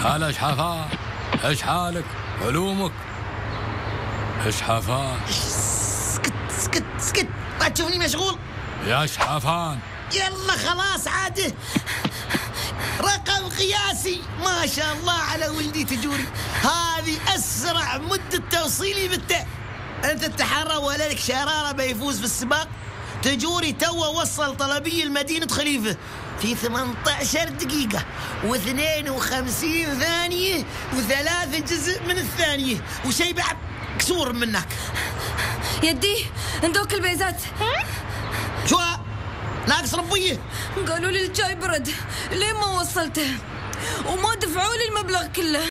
هلا شحافان، ايش حالك؟ علومك؟ ايش حافان؟ اسكت ما تشوفني مشغول يا شحافان. يلا خلاص عاده. رقم قياسي ما شاء الله على ولدي تجوري. هذه أسرع مدة توصيلي بالتاء. أنت تتحرى ولا لك شرارة بيفوز في السباق. تجوري توا وصل طلبية لمدينة خليفة في 18 دقيقة و52 ثانية و3 جزء من الثانية، وشي بعد كسور منك. يدي ندوك البيزات. شو ناقص ربيه؟ قالوا لي الجاي برد ليه ما وصلته وما دفعوا لي المبلغ كله.